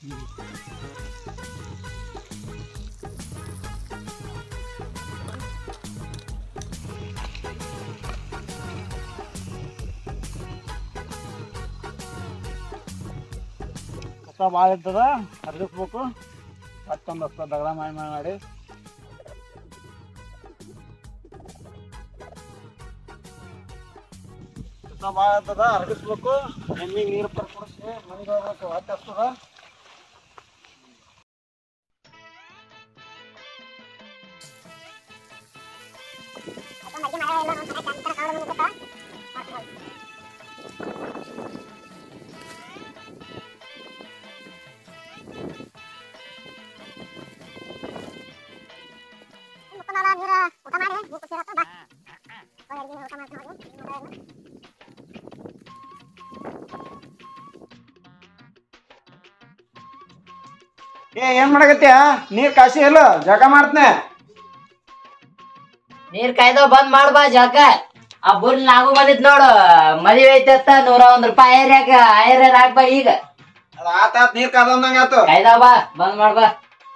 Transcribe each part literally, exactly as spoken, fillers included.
ಕಸ ಭಾಳ ಇರ್ತದ ಹರಿಸ್ಬೇಕು ಮತ್ತೊಂದು ಹಸ್ತ ದಗಡ ಮಾಡಿ ಮಾಡಿ ಕಸ ಭಾಳ ಇರ್ತದ ಹರಿಸ್ಬೇಕು ಎಮ್ಮಿಗೆ ನೀರು ಪರ್ ಕೊಡಿಸಿ ಮನೆಗೆ ಹೋಗ್ಬೇಕು ಹೊಟ್ಟೆ ಹಸ್ತದ ಏ ಏನ್ ಮಾಡಕತ್ತೀಯ ನೀರ್ ಕಾಸಿ ಇಲ್ಲ ಜಗ ಮಾಡ್ತನೆ ನೀರ್ ಕಾಯ್ದವ್ ಬಂದ್ ಮಾಡ್ಬಾ ಜಗ ಆ ಬುಲ್ ನಾವು ಬಂದಿದ್ ನೋಡು ಮದುವೆ ಐತತ್ತ ನೂರ ಒಂದ್ ರೂಪಾಯಿ ಐರ್ಯಾಗ ಐರ್ಯಾರ ಹಾಕ್ಬಾ ಈಗ ಅದ ಆತ ಆತ್ ನೀರ್ ಕಾದಂದಂಗ ಆತು ಕಾಯ್ದಾವ ಬಾ ಬಂದ್ ಮಾಡ್ಬಾ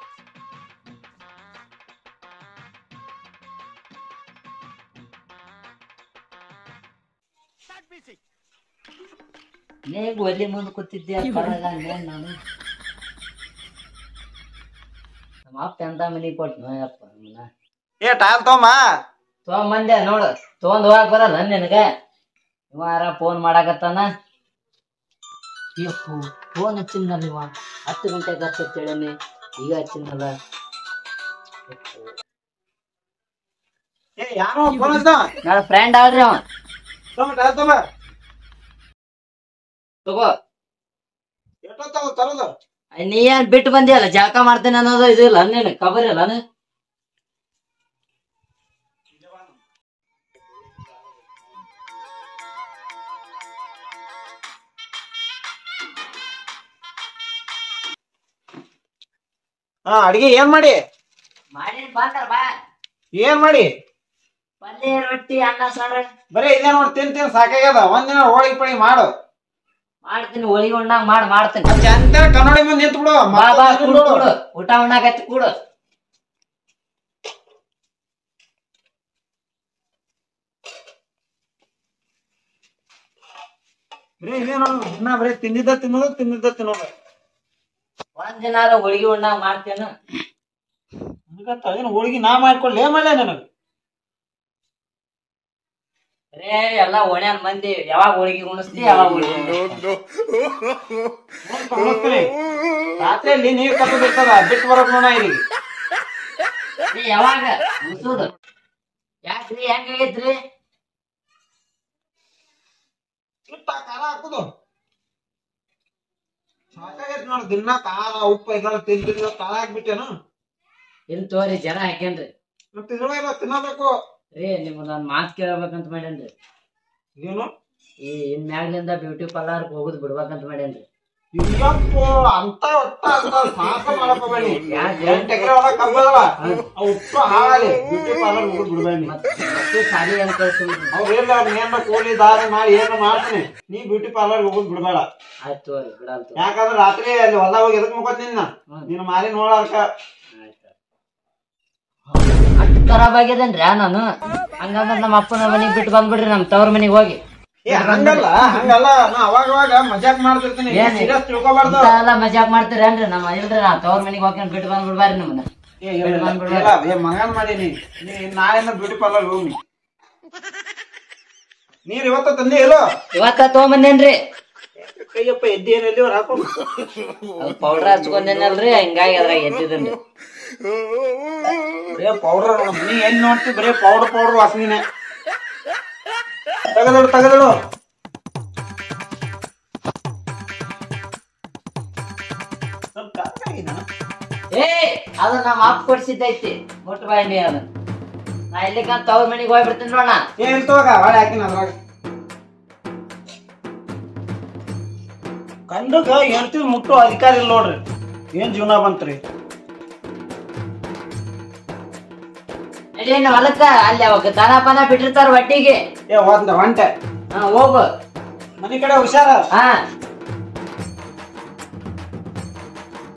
ನೀಗ ಒಲ್ಲಿ ಮುಂದ್ ಕೂತಿದ್ದೆ ನಾನು ನಮ್ಮ ಅಪ್ಪ ಎಂತ ಮನಿಗ್ ಕೊಟ್ಟು ಯಪ್ಪ ಏ ಟಾಲ್ ತೊಂಬ ತೊಗೊಂಬಂದೆ ನೋಡು ತೊಗೊಂಡ್ ಹೋಗಕ್ ಬರಲ್ಲ ನಿನಗ ಇವಾರ ಫೋನ್ ಮಾಡಾಕತ್ತಾನ ಫೋನ್ ಹಚ್ಚಿದ್ನಲ್ಲ ಇವ ಹತ್ತು ಗಂಟೆಗೆ ಹಚ್ಚತ್ತೇಳನಿ ಈಗ ಹಚ್ಚಿದ್ನಲ್ಲ ಏ ಯಾರೋ ಫೋನ್ ಹಚ್ಚ ನನ್ನ ಫ್ರೆಂಡ್ ಆಳ್ರಿ ಅವ ತೊಂಬ ಟಾಲ್ ತೊಂಬ ತಗೋ ಎಷ್ಟೊತ್ತಾಗ ತರೋದು ನೀ ಏನ್ ಬಿಟ್ಟು ಬಂದಿಯಲ್ಲ ಜಳಕ ಮಾಡ್ತೇನೆ ಅನ್ನೋದು ಇದು ಇಲ್ಲ ನೀನು ಖಬರ್ ಇಲ್ಲ ಹಾ ಅಡಿಗೆ ಏನ್ ಮಾಡಿ ಮಾಡಿ ಬಂದಾರ ಬಾ ಏನ್ ಮಾಡಿ ಪಲ್ಯ ರೊಟ್ಟಿ ಅನ್ನ ಸಾರು ಬರೀ ಇದೇ ನೋಡಿ ತಿನ್ ತಿನ್ ಸಾಕಾಗ್ಯದ ಒಂದಿನ ಹೋಳಿಗೆ ಪಳಿ ಮಾಡು ಮಾಡ್ತೀನಿ ಹೋಳಿಗೆ ಉಣ್ಣಾಗ ಮಾಡ್ ಮಾಡ್ತೀನಿ ಚಂದ ಕನ್ನಡಿ ಮುಂದೆ ನಿಂತು ಬಿಡು ಬಾ ಬಾ ಕೂಡು ಕೂಡು ಊಟ ಉಣ್ಣಾಕತ್ತಿ ಕೂಡು ಬರೀ ಇದೇ ನೋಡು ಇನ್ನ ಬರೀ ತಿಂದಿದ್ದ ತಿನ್ನೋದು ತಿಂದಿದ್ದ ತಿನ್ನೋದು ಒಂದ್ ದಿನಾರ ಹೋಳಿಗೆ ಉಣ್ಣಾಗ ಮಾಡ್ತೇನ ಏನು ಹೋಳಿಗೆ ನಾ ಮಾಡ್ಕೊಳ್ಳಿ ಏನ್ ಮಾಡ್ಲ ನನಗೆ ರೇ ಎಲ್ಲಾ ಓಣ್ಯಾನ್ ಮಂದಿ ಯಾವಾಗ ಹೋಳಿಗೆ ಉಣಿಸ್ತಿ ಯಾವಾಗ ಹೋಳಿಗೆ ರಾತ್ರಿಯಲ್ಲಿ ನೀರ್ ಕಟ್ಟದಿರ್ತದ ಬಿಟ್ಟು ಬರೋಕ್ ನೋಡ ಇಲ್ಲಿ ಯಾವಾಗ ಉಣಿಸೋದು ಯಾಕ್ರಿ ಹೆಂಗಾಗೈತ್ರಿ ಖಾರ ಹಾಕುದು ಸಾಕಾಗೈತಿ ನೋಡ್ ದಿನ ಖಾರ ಉಪ್ಪು ಇದೆಲ್ಲ ತಿಂದಿಲ್ಲ ಖಾರ ಹಾಕ್ಬಿಟ್ಟೇನು ಇಲ್ ತೋರಿ ಜನ ಹಾಕೇನ್ರಿ ಮತ್ತೆ ಇಲ್ಲ ತಿನ್ನಬೇಕು ರೀ ನಿಮ್ ನಾನ್ ಮಾತ್ ಕೇಳ್ಬೇಕಂತ ಮಾಡೇನ್ರಿ ಏನು ಈ ಇನ್ ಮ್ಯಾಗ್ಲಿಂದ ಬ್ಯೂಟಿ ಪಾರ್ಲರ್ ಹೋಗುದ್ ಬಿಡ್ಬೇಕಂತ ಮಾಡೇನ್ರಿ ಇಲ್ಲಪ್ಪ ಅಂತ ಒಟ್ಟ ಅಂತ ಸಾಕ ಮಾಡಬೇಡಿ ಎಂಟು ಎಕರೆ ಒಳಗ ಕಬ್ಬದವ ಉಪ್ಪು ಹಾಳಾಗಿ ಬ್ಯೂಟಿ ಪಾರ್ಲರ್ ಹೋಗುದ್ ಬಿಡ್ಬೇಡಿ ಮತ್ತೆ ಸಾಲಿ ಏನ್ ಕಳ್ಸ ಅವ್ರು ಇಲ್ಲ ಏನ ಕೋಳಿ ದಾರಿ ಮಾಡಿ ಏನು ಮಾಡ್ತೀನಿ ನೀ ಬ್ಯೂಟಿ ಪಾರ್ಲರ್ ಹೋಗುದ್ ಬಿಡ್ಬೇಡ ಆಯ್ತು ತೋರಿ ಬಿಡಲ್ ಯಾಕಂದ್ರೆ ರಾತ್ರಿ ಅಲ್ಲಿ ಹೊಲ್ದಾಗ ಹೋಗಿ ಎದಕ್ ಮುಖದ್ ನಿನ್ನ ನೀನ್ ಮಾರಿ ನೋಡಾರ್ಕ ಅಷ್ಟು ಖರಾಬ್ ಆಗ್ಯದೇನ್ರಿ ನಾನು ಹಂಗಂದ್ರ ನಮ್ಮ ಅಪ್ಪನ ಮನಿಗ್ ಬಿಟ್ಟು ಬಂದ್ಬಿಡ್ರಿ ನಮ್ ತವ್ರ ಮನಿಗ್ ಹೋಗಿ ಏ ಹಂಗಲ್ಲ ಹಂಗಲ್ಲ ನಾ ಅವಾಗ ಅವಾಗ ಮಜಾಕ್ ಮಾಡ್ತಿರ್ತೀನಿ ಸೀರಿಯಸ್ ತಿಳ್ಕೊಬಾರ್ದು ಎಲ್ಲ ಮಜಾಕ್ ಮಾಡ್ತೀರೇನ್ರಿ ನಮ್ಮ ಇಲ್ರಿ ನಾ ತವ್ರ ಮನಿಗ್ ಹೋಗ್ಕೊಂಡು ಬಿಟ್ಟು ಬಂದ್ಬಿಡ್ಬಾರಿ ನಮ್ಮನ್ನ ಏ ಮಗನ್ ಮಾಡೀನಿ ನೀ ನಾಳೆನ ಬ್ಯೂಟಿ ಪಾರ್ಲರ್ ಹೋಗಿ ನೀರ್ ಇವತ್ತ ತಂದೆ ಇಲ್ಲೋ ಇವತ್ತ ತಗೊಂಬಂದೇನ್ರಿ ಕೈಯಪ್ಪ ಎದ್ದಿ ಏನಲ್ಲಿ ಅವ್ರು ಹಾಕೊಂಡು ಪೌಡರ್ ಹಚ್ಕೊಂಡೇನಲ್ರಿ ಹಿಂಗಾಗಿ ಅದ್ರಾಗ ಎದ್ದಿದನ್ರಿ ಬರೇ ಪೌಡರ್ ನೀ ಏನ್ ನೋಡ್ತಿ ಬರೇ ಪೌಡರ್ ಪೌಡರ್ ವಾಸನಿನೇ ತಗದಳು ತಗದಳು ಏ ಅದು ನಮ್ಮ ಅಪ್ಪ ಕೊಡ್ಸಿದ್ದೈತಿ ಮುಟ್ಟು ಬಾಯಿ ನೀ ಅದು ನಾ ಇಲ್ಲಿಕಂತ ತವ್ರ ಮನಿಗ್ ಹೋಗ್ಬಿಡ್ತೀನಿ ನೋಡ ಏನ್ ತೋಗ ಹೊಳೆ ಹಾಕಿನ ಅದ್ರಾಗ ಕಂಡಗ ಹೇಳ್ತೀವಿ ಮುಟ್ಟು ಅಧಿಕಾರ ಇಲ್ಲ ನೋಡ್ರಿ ಏನ್ ಜೀವನ ಬಂತ್ರಿ ಇಲ್ಲಿ ಹೊಲಕ್ಕ ಅಲ್ಲಿ ಅವಾಗ ದನ ಪನ ಬಿಟ್ಟಿರ್ತಾರ ಒಟ್ಟಿಗೆ ಏ ಒಂದ ಒಂಟೆ ಹಾ ಹೋಗು ಮನಿ ಕಡೆ ಹುಷಾರ ಹಾ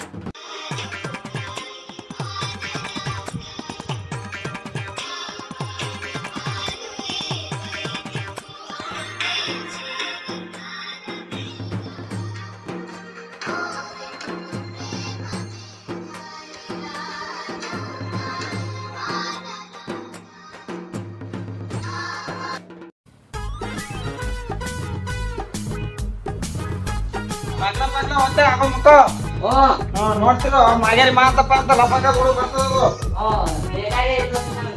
ನಾ ಹೊಟ್ಟೆ ಹಾಕೊಂಡ್ ಮುಕ್ಕ ಓ ನೋಡ್ತಿರೋ ಮಾಗೇರಿ ಮಾತಪ್ಪ ಅಂತ ಲಪಕ ಗುಡು ಬರ್ತದ ಓ ಬೇಕಾಗೇ ಇತ್ತು ನನಗೆ.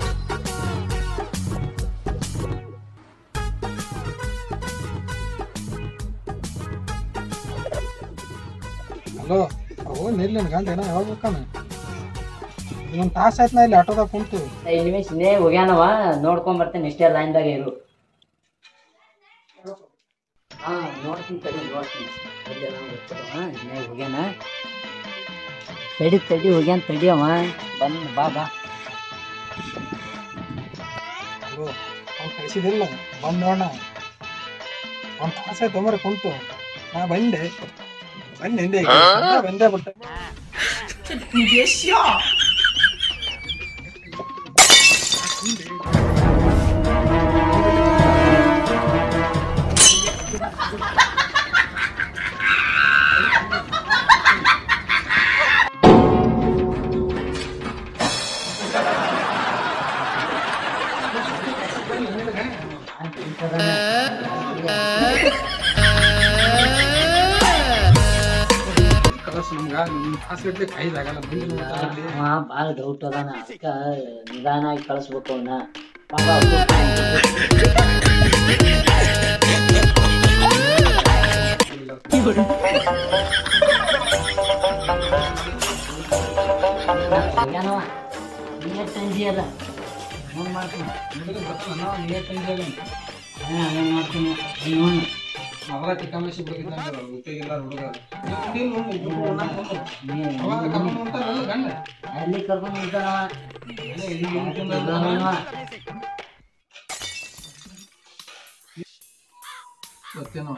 ಹಲೋ ಅವು ನಿಲ್ಲ ಗಂಡ ಏನೋ ಯಾವಾಗ ಬೇಕಣ್ಣ ಇನ್ನೊಂದು ತಾಸು ಆಯ್ತು ನಾ ಇಲ್ಲಿ ಆಟೋದಾಗ ಕುಂತು ಐದು ನಿಮಿಷ ನೇ ಹೋಗ್ಯಾನವ ನೋಡ್ಕೊಂಡ್ ಬರ್ತೇನೆ ಇಷ್ಟೇ ಲೈನ್ದಾಗ ಇರು. ಹಾ ನೋಡ್ತೀನಿ ತಡಿ ನೋಡ್ತೀನಿ ಎಲ್ಲೆಲ್ಲ ಗೊತ್ತಿಲ್ಲವ ನೇ ಹೋಗ್ಯಾನ ತಡಿ ತಡಿ ಹೋಗ್ಯಾನ ತಡಿ ಅವ ಬಂದ್ ಬಾ ಬಾ. ಹಲೋ ಅವ್ನು ಕಳಿಸಿದಿಲ್ಲ ಬಂದು ನೋಡೋಣ ಒಂದು ತಾಸು ಆಯ್ತು ಮರ ಕುಂತು ನಾ ಬಂದೆ ಬಂದೆ ಹಿಂದೆ ಬಂದೇ ಬಿಟ್ಟೆ ನಮ್ಗೆ ಕೈದಾಗಲ್ಲ ಭಾಳ ಡೌಟ್ ಅದಾನ ಅದಕ್ಕೆ ನಿಧಾನಾಗಿ ಕಳಿಸ್ಬೇಕು ಅವನ್ನ ಪಾಪ ಏನವ ನೀರ್ ತಂದಿಯಲ್ಲ ಹಂಗೆ ಮಾಡ್ತೀನಿ ನೀರ್ ತಂದಿಲ್ಲ ಹಾಂ ಹಂಗೆ ಮಾಡ್ತೀನಿ ನೋಡು ಅವರ ಚಿಕ್ಕಮ್ಮಸಿ ಬಿಡ್ತಿದ್ದಂಗೆ ಉಪಯೋಗಿಲ್ಲ ಹುಡುಗ ಗಂಡ ಅಲ್ಲಿ ಕರ್ಕೊಂಡು ನಿಂತಾನವ ಗೊತ್ತೇನೋ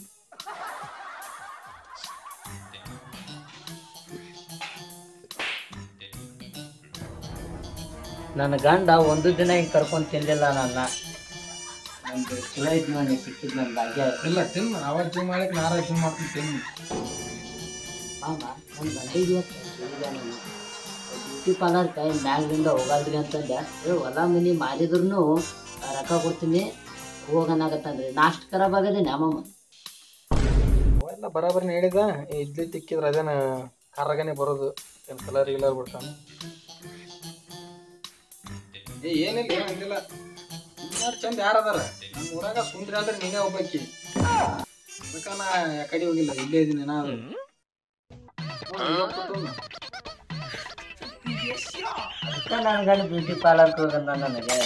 ನನ್ನ ಗಂಡ ಒಂದು ದಿನ ಹಿಂಗೆ ಕರ್ಕೊಂಡು ತಿನ್ಲಿಲ್ಲ ನನ್ನ ನಂದು ಚಲೋ ಐತಿ ನೋಡಿ ಸಿಕ್ಕಿದ್ ನನ್ನ ಭಾಗ್ಯ. ಇಲ್ಲ ತಿನ್ನು ಅವಾಗ ಜೀವ ಮಾಡಕ್ಕೆ ನಾರ ಜೀವ ಮಾಡ್ತೀನಿ ತಿನ್ನು ಮಾಮ ನನ್ನ ಗಂಟೆಗೆ ಇವತ್ತು ಬ್ಯೂಟಿ ಪಾರ್ಲರ್ ಕೈ ಮ್ಯಾಗ್ಲಿಂದ ಹೋಗಲ್ರಿ ಅಂತಂದೆ ಏ ಹೊಲ ಮನಿ ಮಾರಿದ್ರು ರೊಕ್ಕ ಕೊಡ್ತೀನಿ ಹೋಗನಾಗತ್ತಂದ್ರಿ ನಾಷ್ಟ ಖರಾಬ್ ಆಗದೇನೆ ಅಮ್ಮಮ್ಮ ಅವೆಲ್ಲ ಬರಾಬರಿ ಹೇಳಿದ ಇಡ್ಲಿ ತಿಕ್ಕಿದ್ರೆ ಅದೇನ ಖಾರಾಗನೆ ಬರೋದು ಏನು ಕಲರ್ ಗಿಲರ್ ಬಿಡ್ತಾನೆ ಏ ಏನಿಲ್ಲ ಏನಿಲ್ಲ ಇನ್ನಾರು ಚಂದ ಯಾರು ಅದಾರ ನಮ್ಮ ಊರಾಗ ಸುಂದ್ರಿ ಅಂದ್ರೆ ನೀನೇ ಒಬ್ಬಾಕಿ ಅದಕ್ಕೆ ನಾ ಕಡೆ ಹೋಗಿಲ್ಲ ಇಲ್ಲೇ ಇದೀನಿ ನಾ ನನ್ನ ಗಂಡ ಬ್ಯೂಟಿ ಪಾರ್ಲರ್ ಹೋಗಂದ ನನಗೆ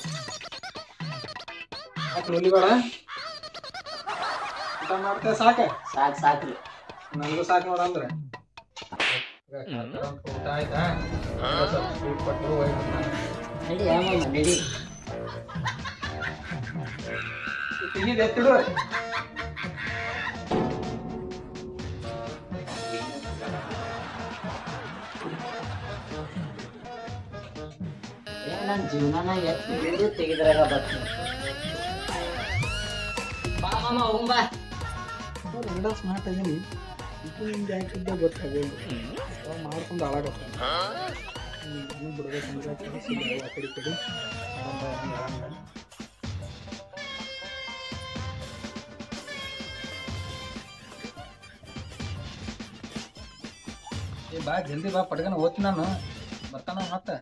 ನೋಡಿ ಬೇಡ ಊಟ ಮಾಡ್ತೇವೆ ಸಾಕ ಸಾಕು ಸಾಕ್ರಿ ನನಗೂ ಸಾಕು ನೋಡ ಅಂದ್ರೆ ಊಟ ಆಯ್ತಾ ಸ್ವಲ್ಪ ಸ್ವೀಟ್ ಕೊಟ್ಟರು ಹೋಗ್ಬಿಟ್ಟು ನಡಿ ಅಮ್ಮಮ್ಮ ನಡಿ ತೆಗಿದೆ ಎತ್ತಿಡು ಏ ನನ್ನ ಜೀವನನ ಎಷ್ಟು ತೆಗೆದ್ರಾಗ ಬರ್ತೀನಿ ಬಾ ಮಾಮ ಹೋಗ್ ಬಾ ಎಲ್ಲ ಸ್ಮಾರ್ಟ್ ಆಗೀನಿ ಇದು ನಿಮ್ಗೆ ಯಾಕಿದ್ದ ಗೊತ್ತಾಗಲ್ಲ ಮಾಡ್ಕೊಂಡು ಹಾಳಾಗತ್ತ ಬಿಡ್ಬೇಕಂದ್ರೆ ಕೆಲಸ ಆ ಕಡೆ ಕಡೆ ಏ ಬಾ ಜಲ್ದಿ ಬಾ ಪಡ್ಗನ ಓದ್ತೀನಿ ನಾನು ಬರ್ತಾನ ಮತ್ತೆ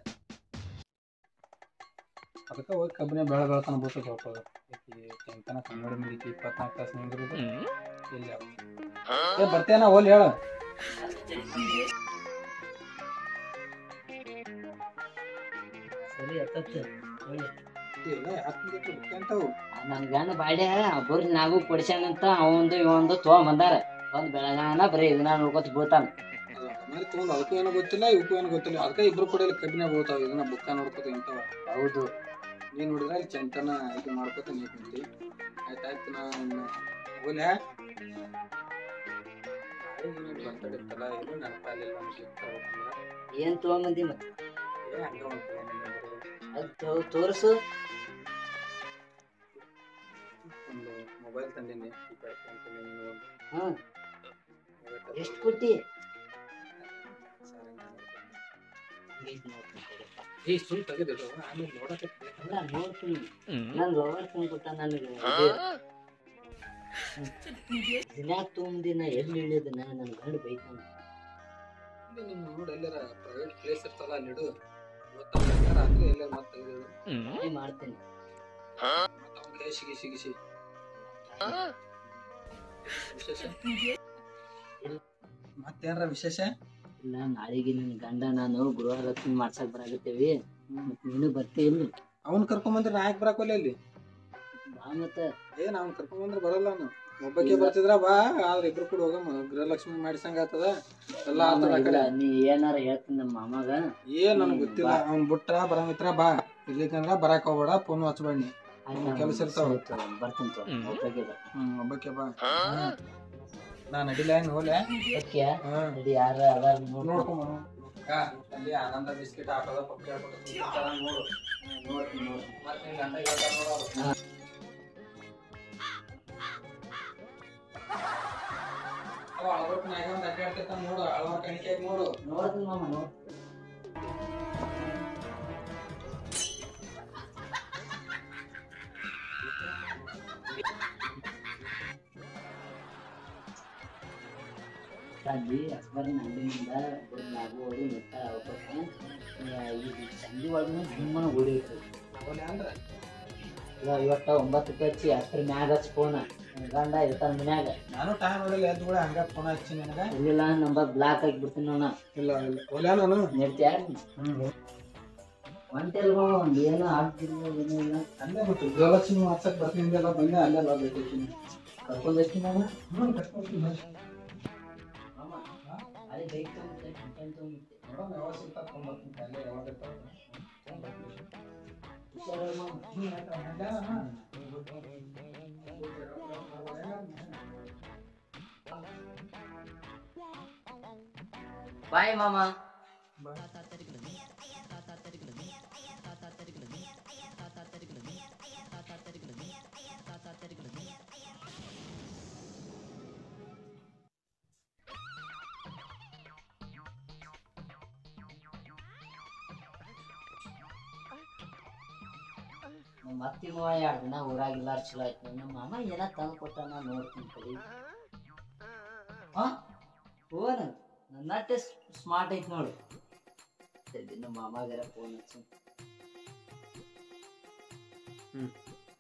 ಅದಕ್ಕೆ ಹೋಗಿ ಕಬ್ಬಿನ ಬೆಳೆ ಬೆಳ್ತಾನ ಬರ್ತದೆ ಸ್ವಲ್ಪ ಚಂತನ ಕನ್ನಡ ಮಿಡಿಕೆ ಇಪ್ಪತ್ನಾಲ್ಕು ತಾಸು ನಿಂದಿರೋದು ಎಲ್ಲಿ ಏ ಬರ್ತೇನ ಹೋಲಿ ಹೇಳು ಸರಿ ಅತ್ತತ್ತು ಇಲ್ಲ ಯಾಕೆ ಅಂತವು ನನ್ನ ಗಂಡ ಬಾಡ್ಯ ಒಬ್ಬರು ನಾವು ಕೊಡಿಸ್ಯಾನಂತ ಅವಂದು ಇವಂದು ತೊಗೊಂಬಂದಾರ ಒಂದು ಬೆಳಗಾನ ಬರೀ ಇದನ್ನ ನೋಡ್ಕೊತ ಬೀಳ್ತಾನ ಮೇಲೆ ತೊಗೊಂಡು ಅದಕ್ಕೂ ಏನೋ ಗೊತ್ತಿಲ್ಲ ಇವಕ್ಕೂ ಏನೋ ಗೊತ್ತಿಲ್ಲ ಅದಕ್ಕೆ ಇಬ್ರು ಕೂಡ ಇಲ್ಲಿ ಕಬ್ಬಿನ ಬೀಳ್ತಾವ ಇದನ್ನ ಬುಕ್ಕ ನೋಡ್ಕೊತ ಇಂಥವ ಹೌದು ನೀನು ನೋಡಿದ್ರೆ ಅಲ್ಲಿ ಚಂತನ ಇದು ಮಾಡ್ಕೊತ ನೀ ಕುಂತಿ ಆಯ್ತಾಯ್ತು ನಾ ಇನ್ನು ಹೋಗ್ಲಾ ಬರ್ತಡಿತ್ತಲ್ಲ ಇದು ನೆನಪಾಗಲಿಲ್ಲ ನಮಗೆ ಏನ್ ತೊಗೊಂಬಂದಿ ಮತ್ತೆ ಏ ಹಂಗೆ ಒಂದು ಅದು ತೋರಿಸು ಒಂದು ಮೊಬೈಲ್ ತಂದೀನಿ ಹಾ ಎಷ್ಟು ಕೊಟ್ಟಿ ಈ ಸುಮ್ ತೆಗೆದಿಡು ಆಮೇಲೆ ನೋಡಕ್ಕೆ ಅಲ್ಲ ನೋಡ್ತೀನಿ ನನ್ ಲವರ್ ತಂದು ಕೊಟ್ಟ ನನಗೆ ದಿನ ತುಂಬಿನ ಎಲ್ಲಿ ಇಳಿದನ ನನ್ನ ಗಂಡ ಬೈತಾನ. ನಿಮ್ ನೋಡಿ ಎಲ್ಲಾರ ಪ್ರೈವೇಟ್ ಪ್ಲೇಸ್ ಇರ್ತಲ್ಲ ಅಲ್ಲಿ ಇಡು. ರಾತ್ರಿ ಎಲ್ಲಾರ ಮತ್ತೆ ಟ್ರೈ ಮಾಡ್ತೇನೆ. ಕೈ ಸಿಗಿ ಸಿಗಿಸಿ ವಿಶೇಷ ಮತ್ತೇನ್ರ ವಿಶೇಷ ಇಲ್ಲ, ನಾಳೆಗೆ ನಿನ್ ಗಂಡ ನಾನು ಗೃಹಲಕ್ಷ್ಮಿ ಮಾಡ್ಸಕ್ ಬರಾಗತ್ತೇವಿ. ಮತ್ ನೀನು ಬರ್ತಿ ಇಲ್ಲ? ಅವ್ನ್ ಕರ್ಕೊಂಬಂದ್ರೆ ನಾ ಯಾಕೆ ಬರಾಕೋಲ್ಲ ಇಲ್ಲಿ? ಬಾ ಮತ್ತ. ಏನ್ ಅವ್ನ್ ಕರ್ಕೊಂಬಂದ್ರೆ ಬರಲ್ಲ ನಾನು, ಒಬ್ಬಕ್ಕೆ ಬರ್ತಿದ್ರ ಬಾ. ಆದ್ರೆ ಇಬ್ರು ಕೂಡ ಹೋಗಮ್ಮ, ಗೃಹಲಕ್ಷ್ಮಿ ಮಾಡಿಸಂಗ ಆತದ ಎಲ್ಲ ಆತದ. ನೀ ಏನಾರ ಹೇಳ್ತೀನಿ ನಮ್ಮ ಮಾಮಾಗ. ಏನ್ ನನಗ್ ಗೊತ್ತಿಲ್ಲ, ಅವ್ನ್ ಬಿಟ್ರ ಬರಂಗಿತ್ರ ಬಾ, ಇರ್ಲಿಕ್ಕಂದ್ರ ಬರಾಕ್ ಹೋಗ್ಬೇಡ, ಫೋನ್ ಹಚ್ಬೇಡಿ. ಕೆಲಸ ಇರ್ತಾವ, ಬರ್ತೀನಿ. ಹ್ಮ್ ಒಬ್ಬಕ್ಕೆ ಬಾ. ನಾ ನಡಿಲ ಹೆಂಗ್ ಹೋಲೆ ಯಾರ ಅದಾರ ನೋಡ್ಕೊಂಬ. ಅಲ್ಲಿ ಆನಂದ ಬಿಸ್ಕಿಟ್ ಹಾಕೋದ ಪಪ್ಪಿ ಹಾಕೋದ ನೋಡು. ಮತ್ತೆ ಗಂಟೆ ಗಂಟೆ ನೋಡೋದು. ಅಳವಟ್ಟು ನಾಗ ಒಂದ್ ಅಡ್ಡಾಡ್ತಿರ್ತಾನ ನೋಡು, ಅಳವ ಕಣಿಕೆ ನೋಡು. ನೋಡ್ತೀನಿ ಮಾಮ, ನೋಡ್. ಅಲ್ಲಿ ಅಕ್ಬರಿನ ಅಂಗಡಿನಿಂದ ಆಗುವವರು ಮೆಟ್ಟ ಹೋಗ್ಬೇಕು. ಈ ಸಂಜೆ ಒಳಗೆ ಸುಮ್ಮನೆ ಓಡಿರ್ತದೆ. ಇಲ್ಲ ಇವತ್ತ ಒಂಬತ್ತು ಹಚ್ಚಿ ಹತ್ತರ ಮ್ಯಾಗ ಹಚ್ಚಿ ಫೋನ್ ಗಂಡ ಇರ್ತಾನ ಮನ್ಯಾಗ. ನಾನು ಟೈಮ್ ನೋಡಿಲ್ಲ, ಎದ್ದು ಕೂಡ ಹಂಗ ಫೋನ್ ಹಚ್ಚಿ ನನಗ. ಇಲ್ಲ ನಂಬರ್ ಬ್ಲಾಕ್ ಹಾಕಿ ಬಿಡ್ತೀನಿ ನೋಡ. ಇಲ್ಲ ಇಲ್ಲ ಒಲೆ ನಾನು ನೆಡ್ತೀಯ ಒಂಟೆಲ್ ಒಂದು ಏನೋ ಆಗ್ತಿಲ್ಲ, ಏನೂ ಇಲ್ಲ. ಅಲ್ಲೇ ಮತ್ತೆ ಗೃಹಲಕ್ಷ್ಮಿ ಮಾಡ್ಸಕ್ ಬರ್ತೀನಿ ಎಲ್ಲ ಬಂದೆ, ಅಲ್ಲೆಲ್ಲ ಬೇಕಿದ್ದೀನಿ. ಕರ್ಕೊಂಡು ಹೋಗ್ತೀನಿ ನಾನು. ಹ್ಞೂ ಕರ್ಕೊಂಡ್ತೀನಿ. ಅದೇ ಬೈಕ್ ತೊಗೊಂಡ್ಬಿಟ್ಟೆ, ಕಂಟೆಂಟ್ ತೊಗೊಂಡ್ಬಿಟ್ಟೆ. ನೋಡೋಣ ಯಾವಾಗ ಸಿಗ್ತಾ ತೊಗೊಂಡ್ಬರ್ತೀನಿ, ಅಲ್ಲೇ ಯಾವಾಗ ಇರ್ತಾವ. ಬಾಯ್ ಮಾಮ. ಮತ್ತಿ ಮಾವ ಎರಡು ದಿನ ಊರಾಗಿಲ್ಲ, ಚಲೋ ಆಯ್ತು. ನಮ್ಮ ಮಾಮ ಏನ ತಂದು ಕೊಟ್ಟಾನ ನೋಡ್ತೀನಿ ಕಡೆ. ಹಾ ಫೋನ್ ನನ್ನಟ್ಟೆ ಸ್ಮಾರ್ಟ್ ಐತಿ ನೋಡು. ನಮ್ಮ ಮಾಮಾಗಾರ ಫೋನ್ ಹಚ್ಚು. ಹ್ಮ್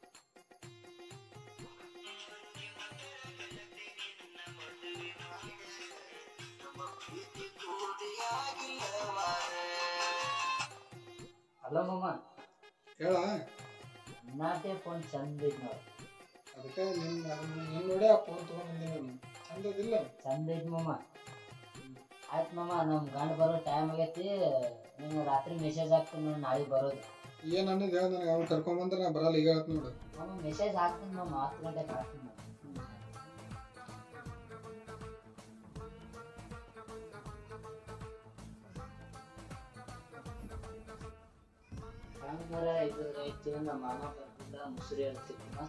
ಹಲೋ ಮಾಮ. ಹೇಳ. ನಾಟೆ ಫೋನ್ ಚಂದ ಐತಿ ನೋಡು. ಅದಕ್ಕೆ ನಿನ್ನ ನಿನ್ನ ನೋಡಿ ಆ ಫೋನ್ ತೊಗೊಂಡ್ಬಂದಿನಿ ನಾನು. ಚಂದ ಅದಿಲ್ಲ? ಚಂದ ಐತಿ ಮಾಮ. ಆಯ್ತು ಮಾಮ, ನಮ್ ಗಂಡ ಬರೋ ಟೈಮ್ ಆಗೈತಿ. ನೀನು ರಾತ್ರಿ ಮೆಸೇಜ್ ಹಾಕ್ತೀನಿ ನೋಡಿ, ನಾಳೆ ಬರೋದು. ಏನ್ ಅನ್ನೋದು ಹೇಳ ನನಗೆ. ಅವ್ನು ಕರ್ಕೊಂಬಂದ್ರೆ ನಾ ಬರಲ್ಲ, ಈಗ ಹೇಳ್ತ ನೋಡು. ಮಾಮ ಮೆಸೇಜ್ ಹಾಕ್ತೀನಿ ಮಾಮ, ಹತ್ತು ಗಂಟೆಗೆ ಹಾಕ್ತೀನಿ. ಹಂಗಾರ ಇದು ಐತಿ, ನಮ್ಮ ಮಾಮ ಬರ್ತಿಲ್ಲ, ಮುಸುರಿ ಹೇಳ್ತಿರ್ತೀನ.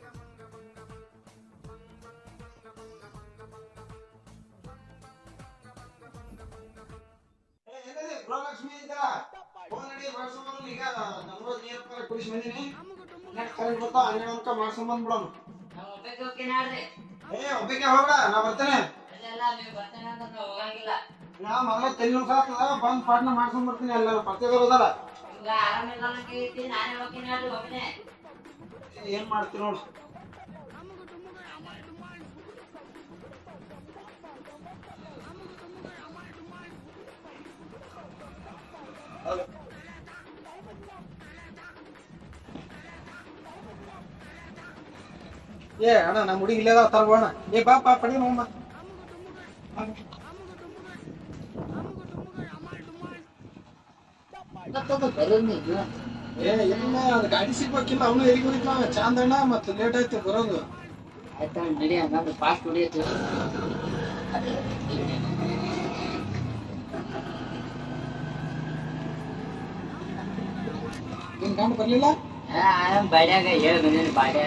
ಗೃಹಲಕ್ಷ್ಮಿ ಐತಾ ಫೋನ್ ನಡಿ ಮಾಡ್ಸೋಣ. ಈಗ ನಲ್ವತ್ತು ನೀರು ತರ ಕುಡಿಸಿ ಬಂದಿನಿ. ನೆಕ್ಸ್ಟ್ ಕರೆಂಟ್ ಬರ್ತಾ ಹನ್ನೆರಡು ಅನ್ಕ ಮಾಡ್ಸ್ಕೊಂಡ್ ಬಂದ್ಬಿಡೋಣ. ನಾವು ಒಬ್ಬಕ್ಕೆ ಹೋಗ್ತೀನಿ ಹೇಳ್ರಿ. ಏ ಒಬ್ಬಕ್ಕೆ ಹೋಗ್ಬೇಡ, ನಾ ಬರ್ತೇನೆ. ಇಲ್ಲ ನೀವು ಬರ್ತೇನೆ ಅಂತ ನಾವು ಹೋಗಂಗಿಲ್ಲ. ನಾ ಮೊದಲ ತಲೆ ನುಸಾಗ್ತದ, ಬಂದ್ ಪಾಟ್ನ ಮಾಡ್ಸ್ಕೊಂಡ್ ಬರ್ತೀನಿ. ಎಲ್ಲರೂ ಬರ್ತಿದಾರೋದಲ್ಲ. ಈಗ ಆರಾಮಿಲ್ಲ ಅನ್ನಕ್ಕೆ ಐತಿ, ನಾನೇ ಹೋಗ್ತೀನಿ ಹೇಳ್ರಿ ಒಬ್ಬನೇ. ಏನ್ ಮಾಡ್ತೀನಿ ನೋಡು. ಏ ಅಣ್ಣ, ನಮ್ಮ ಹುಡುಗಿ ಇಲ್ಲೇ ಅದಾವ, ತರ್ಬೋಣ. ಏ ಬಾ ಪಾ ಪಡಿ ನೋಮ್ಮ. ಏ ಎಲ್ಲ ಅದು ಗಾಡಿ ಸಿಗ್ಬೇಕಿಲ್ಲ, ಅವನು ಎಲ್ಲಿ ಹೋಗಿದ್ಲ ಚಾಂದಣ್ಣ. ಮತ್ತೆ ಲೇಟ್ ಆಯ್ತು ಬರೋದು. ಆಯ್ತಾ ನಡಿ, ಹಂಗಂದ್ರೆ ಫಾಸ್ಟ್ ಹೊಡಿಯತ್ತು. ನಿನ್ ಗಂಡ ಬರ್ಲಿಲ್ಲ? ಬಾಡ್ಯಾಗ ಹೇಳಿ ಬಂದೇನಿ. ಬಾಡ್ಯ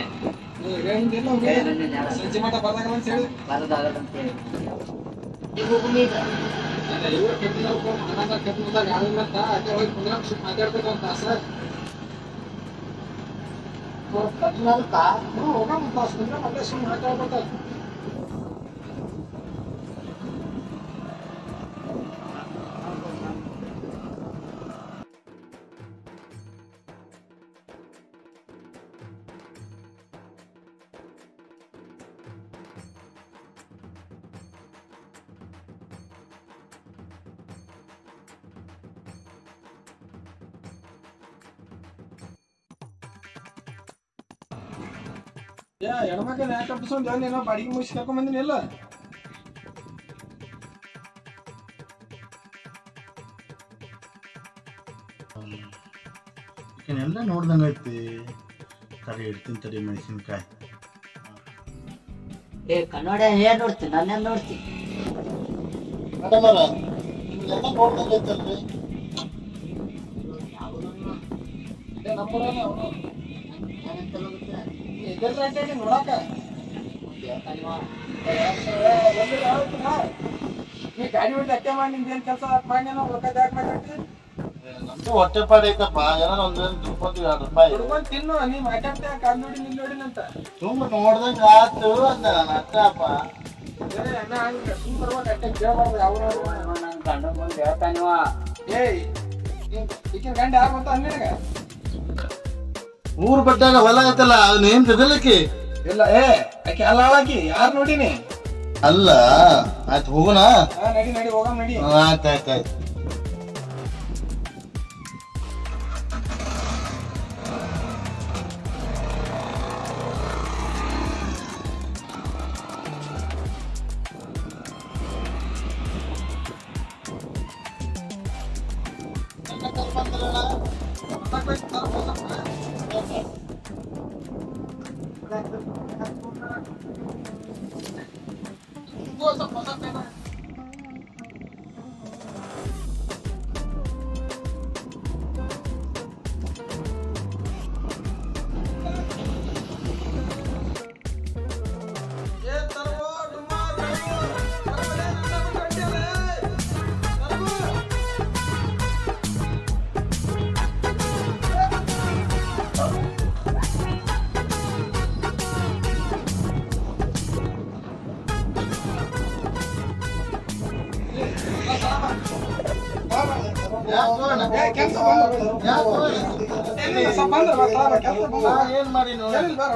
ಸಂಜೆ ಮಠ ಬರ್ದಾಗಲ್ಲ ಅಂತ ಹೇಳಿ ಬರೋದಾಗಲ್ಲ ಅಂತ ಹೇಳಿ ತೋರ್ಸ್ಕೊಟ್ನಲ್ಕ ಹೋಗಮ್ಮ ತಾಸು ಅಂದ್ರೆ ಮತ್ತೆ ಸುಮ್ಮನೆ ಮಾತಾಡ್ಕೊತ ಯಾ ಹೆಣ್ಮಕ್ಳು ಯಾಕೆ ತಪ್ಪಿಸ್ಕೊಂಡು ಏನೋ ಬಾಡಿಗೆ ಮುಗಿಸಿ ಕರ್ಕೊಂಡ್ ಬಂದಿನಿಲ್ಲ ಎಲ್ಲ ನೋಡ್ದಂಗ ಐತಿ ತಡಿ ಇಡ್ತೀನಿ ತಡಿ ಮೆಣಸಿನ್ಕಾಯಿ ಏ ಕನ್ನಡ ಏನ್ ನೋಡ್ತಿ ನನ್ನೇನ್ ನೋಡ್ತಿ ಮೇಡಮರ ನಿಮ್ಗೆಲ್ಲ ನೋಡ್ದಂಗ ಐತಲ್ರಿ ನೋಡಾಕ ನೀ ಗಾಡಿ ಬಿಟ್ಟು ಅಕ್ಕೆ ಮಾಡಿ ನಿಂದೇನ್ ಕೆಲಸ ಮಾಡಿ ರೊಕ್ಕ ಯಾಕೆ ಮಾಡಿರ್ತಿ ನಮ್ದು ಹೊಟ್ಟೆ ಪಾಡಿ ಐತಪ್ಪ ಏನಾರ ಒಂದೇನು ದುಡ್ಕೊಂತೀವಿ ಎರಡು ರೂಪಾಯಿ ಹುಡ್ಕೊಂಡ್ ತಿನ್ನು ನೀ ಮಾತಾಡ್ತೀಯ ಕಾಲ್ ನೋಡಿ ನಿಲ್ ನೋಡಿನಂತ ತುಂಬ ನೋಡ್ದಂಗ ಆತು ಅಂದ ನಾನು ಅಷ್ಟಪ್ಪ ಏ ಅಣ್ಣ ಹಂಗ ಸುಮ್ ಬರ್ಬೇಕು ಅಟ್ಟೆ ಕೇಳ್ಬಾರ್ದು ಯಾವ್ದು ನನ್ ಗಂಡ ಮುಂದೆ ಹೇಳ್ತಾನಿವ ಏಯ್ ಈಗಿನ ಗಂಡ ಯಾರು ಅಂತ ಅಂದಿನಗ ಊರ್ ಬಡ್ಡಾಗ ಹೊಲ ಐತಲ್ಲ ಅದನ್ನ ಏನ್ ತಿದಲಿಕ್ಕೆ ಇಲ್ಲ ಏ ಆಕೆ ಅಲ್ಲ ಹಾಕಿ ಯಾರು ನೋಡಿನಿ ಅಲ್ಲ ಆಯ್ತು ಹೋಗೋಣ ಹಾ ನಡಿ ನಡಿ ಹೋಗಮ್ ನಡಿ ಆಯ್ತು ಆಯ್ತು ಆಯ್ತು ಕೆಲಸ ಬಂದ್ರ ಕೆಲಸ ಬಂದ್ರ ಏನ್ ಮಾಡಿ ನೋಡಿ ಬರ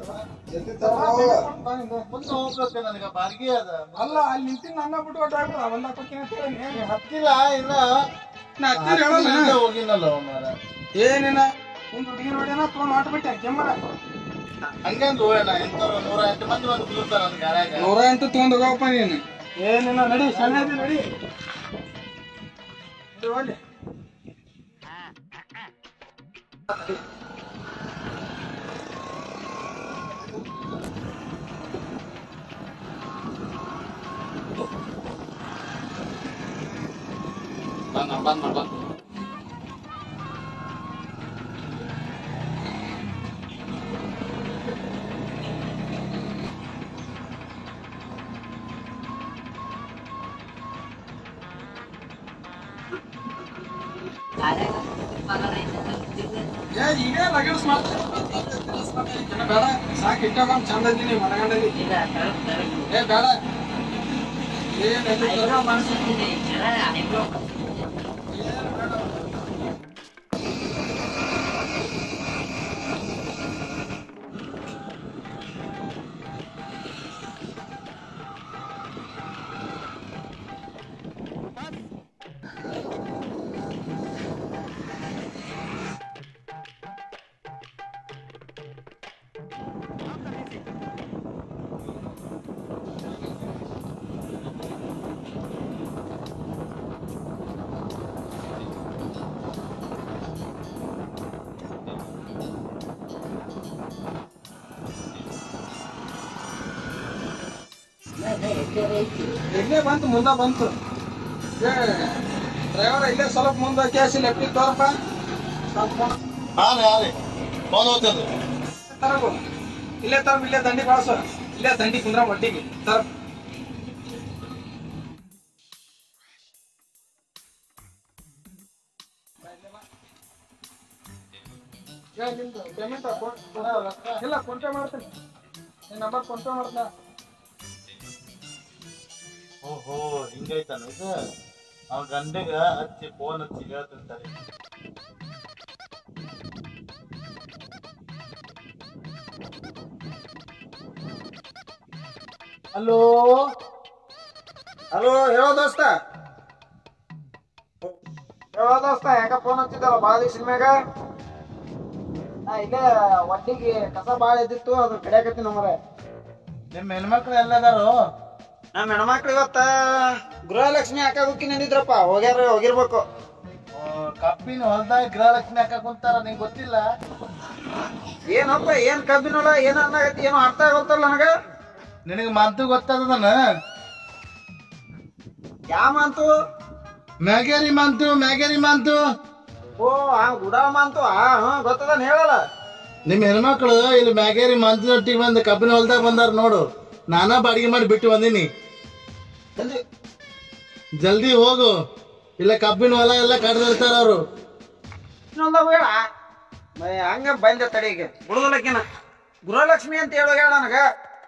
ಮುಂದೆ ಹೋಗ್ಬೇಕು ನನಗ ಬಾಡಿಗೆ ಅದ ಅಲ್ಲ ಅಲ್ಲಿ ನಿಂತಿನ ನನ್ನ ಬಿಟ್ಟು ಒಟ್ಟು ಆಗ್ಬೋದು ಅವೆಲ್ಲ ಕೊಡ್ತೀನಿ ಅಂತ ಹೇಳಿ ಹತ್ತಿಲ್ಲ ಇನ್ನ ನಾ ಹತ್ತಿರ ಹೇಳಲ್ಲ ಹೋಗಿನಲ್ಲ ಮಾರ ಏನಿಲ್ಲ ಒಂದು ಹುಡುಗಿ ನೋಡ್ಯಾನ ಫೋನ್ ಮಾಡ್ಬಿಟ್ಟೆ ಕೆಮ್ಮರ ಹಂಗಂದು ಹೋಗೋಣ ಎಂತವ್ರು ನೂರ ಎಂಟು ಮಂದಿ ಒಂದು ಕೂರ್ತಾರ ನನ್ ಗಾಡ್ಯಾಗ ನೂರ ಎಂಟು ತೊಗೊಂಡು ಹೋಗಪ್ಪ ನೀನು ಏನಿಲ್ಲ ನಡಿ ಸಣ್ಣ ನಡಿ ನಡಿ ಒಳ್ಳೆ ಬಂದ ಬಂದ ಬಂದ ಏ ಈಗ ರಗಡ್ಸ್ ಮಾಡ್ತಾರೆ ಬೇಡ ಸಾಕು ಇಟ್ಟಾಗ ಚಂದ ಇದ್ದೀನಿ ಮನಗಂಡಲ್ಲಿ ಏ ಬೇಡ ಏನ್ ಇಲ್ಲೇ ಬಂತು ಮುಂದ ಬಂತು ಏ ಡ್ರೈವರ್ ಇಲ್ಲೇ ಸ್ವಲ್ಪ ಮುಂದೆ ಕ್ಯಾಶ್ ಲೆಫ್ಟಿಗೆ ತೋರಪ್ಪ ಹಾ ರೀ ಹಾ ರೀ ಫೋನ್ ಹೋಗ್ತೇನೆ ತರಗು ಇಲ್ಲೇ ತರ ಇಲ್ಲೇ ದಂಡಿ ಬಾಳಸು ಇಲ್ಲೇ ದಂಡಿ ಕುಂದ್ರ ಒಟ್ಟಿಗೆ ತರ ನಿಮ್ದು ಪೇಮೆಂಟ್ ಇಲ್ಲ ಫೋನ್ ಪೇ ಮಾಡ್ತೀನಿ ನಿನ್ನ ನಂಬರ್ ಫೋನ್ ಪೇ ಮಾಡ್ದ. ಓಹೋ ಹಿಂಗೈತಾನ ಇದು. ಅವ ಗಂಡಗ ಹಚ್ಚಿ ಫೋನ್ ಹಚ್ಚಿ ಹೇಳ್ತಿರ್ತಾರೆ. ಹಲೋ ಹಲೋ ಹೇಳೋ ದೋಸ್ತ ಹೇಳೋ ದೋಸ್ತ ಯಾಕ ಫೋನ್ ಹಚ್ಚಿದ್ದಲ್ಲ ಭಾಳ ದಿವ್ಸ ಮ್ಯಾಗ. ಇಲ್ಲೇ ಒಟ್ಟಿಗೆ ಕಸ ಭಾಳ ಇದ್ದಿತ್ತು ಅದು ಕಡಿಯಾಕತ್ತೀನಿ ಮರ. ನಿಮ್ ಹೆಣ್ಮಕ್ಳು ಎಲ್ಲದಾರು? ನಮ್ಮ ಹೆಣ್ಮಕ್ಳು ಇವತ್ತ ಗೃಹಲಕ್ಷ್ಮಿ ಹಾಕಾಗ ಹೋಗಿದ್ರಪ್ಪ, ಹೋಗ್ಯಾರ ಹೋಗಿರ್ಬೇಕು. ಕಬ್ಬಿನ ಹೊಲ್ದಾಗ ಗೃಹಲಕ್ಷ್ಮಿ ಹಾಕ ಕುಂತಾರ, ನಿಂಗೆ ಗೊತ್ತಿಲ್ಲ? ಏನಪ್ಪ ಏನ್ ಕಬ್ಬಿನೊಳ ಏನ್ ಅನ್ನಾಗತ್ತಿ, ಏನೋ ಅರ್ಥ ಆಗೋತ್ತಲ್ಲ ನನಗ. ನಿನಗೆ ಮಂತು ಗೊತ್ತದನ? ಯಾವ ಮಂತು? ಮ್ಯಾಗೇರಿ ಮಂತು, ಮ್ಯಾಗೇರಿ ಮಂತು. ಓ ಆ ಗುಡಾ ಮಂತು, ಹಾ ಗೊತ್ತದನ್ ಹೇಳಲ್ಲ. ನಿಮ್ ಹೆಣ್ಮಕ್ಳು ಇಲ್ಲಿ ಮ್ಯಾಗೇರಿ ಮಂತಿನೊಟ್ಟಿಗೆ ಬಂದು ಕಬ್ಬಿನ ಹೊಲ್ದಾಗ ಬಂದಾರ ನೋಡು. ನಾನಾ ಬಾಡಿಗೆ ಮಾಡಿ ಬಿಟ್ಟು ಬಂದೀನಿ. ಜಲ್ದಿ ಜಲ್ದಿ ಹೋಗು, ಇಲ್ಲ ಕಬ್ಬಿನ ಹೊಲ ಎಲ್ಲ ಕಡ್ದಿರ್ತಾರ ಅವರು. ಇನ್ನೊಂದಾಗ ಹೇಳ ಹಂಗ ಬಂದೆ ತಡಿಗೆ ಬಿಡುದಲಕ್ಕಿನ ಗೃಹಲಕ್ಷ್ಮಿ ಅಂತ ಹೇಳೋ ಹೇಳ ನನಗ.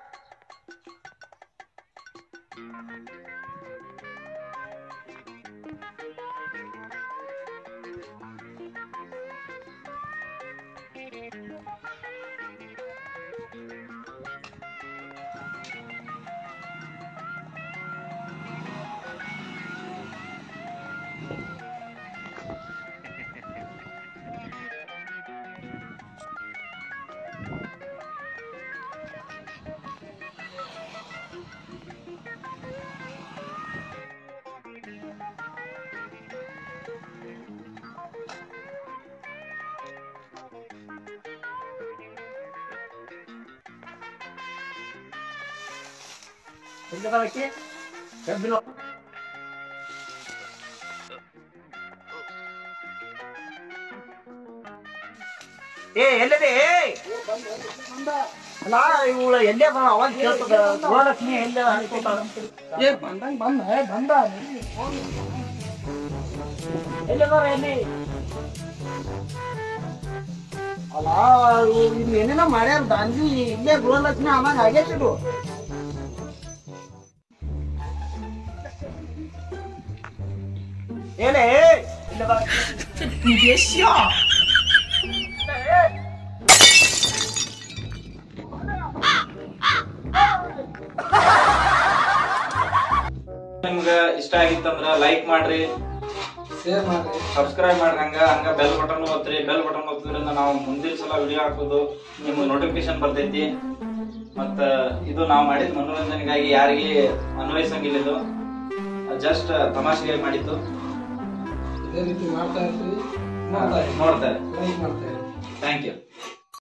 ಕಬ್ಬಿನ ಏ ಎಲ್ಲದೆ ಅಲ್ಲ ಇವಳ ಎಲ್ಲೇ ಅವಾಗ ಕೇಳ್ತದ ಗೃಹಲಕ್ಷ್ಮಿ ಎಲ್ಲ ಏ ಬಂದಂಗ್ ಬಂದ ಬಂದ ಎಲ್ಲದಾರ ಎಲ್ಲಿ ಅಲ್ಲ ಇಲ್ಲಿ ಏನೇನ ಮಾಡ್ಯಾರ ದಾಂಜಿ, ಇಲ್ಲೇ ಗೃಹಲಕ್ಷ್ಮಿ ಆದಾಗ ಆಗೈತಿದು. ಏನೇ ನಿಮ್ಗ ಇಷ್ಟ ಆಗಿತ್ತಂದ್ರ ಲೈಕ್ ಮಾಡ್ರಿ, ಶೇರ್ ಮಾಡ್ರಿ, ಸಬ್ಸ್ಕ್ರೈಬ್ ಮಾಡ್ರಿ. ಹಂಗ ಹಂಗ ಬೆಲ್ ಬಟನ್ ಒತ್ತಿರಿ. ಬೆಲ್ ಬಟನ್ ಒತ್ತೋದ್ರಿಂದ ನಾವು ಮುಂದಿನ ಸಲ ವಿಡಿಯೋ ಹಾಕೋದು ನಿಮ್ಗೆ ನೋಟಿಫಿಕೇಶನ್ ಬರ್ತೈತಿ. ಮತ್ತ ಇದು ನಾವು ಮಾಡಿದ ಮನೋರಂಜನೆಗಾಗಿ ಯಾರಿಗೆ ಅನ್ವಯಿಸಂಗಿಲ್ಲ, ಇದು ಜಸ್ಟ್ ತಮಾಷೆಗೆ ಮಾಡಿದ್ದು. ಇದೇ ರೀತಿ ಮಾಡ್ತಾ ಇರ್ತೀವಿ, ನೋಡ್ತಾರೆ. ಲೈಕ್ ಮಾಡ್ತಾ ಇರ್ತೀವಿ. Thank you.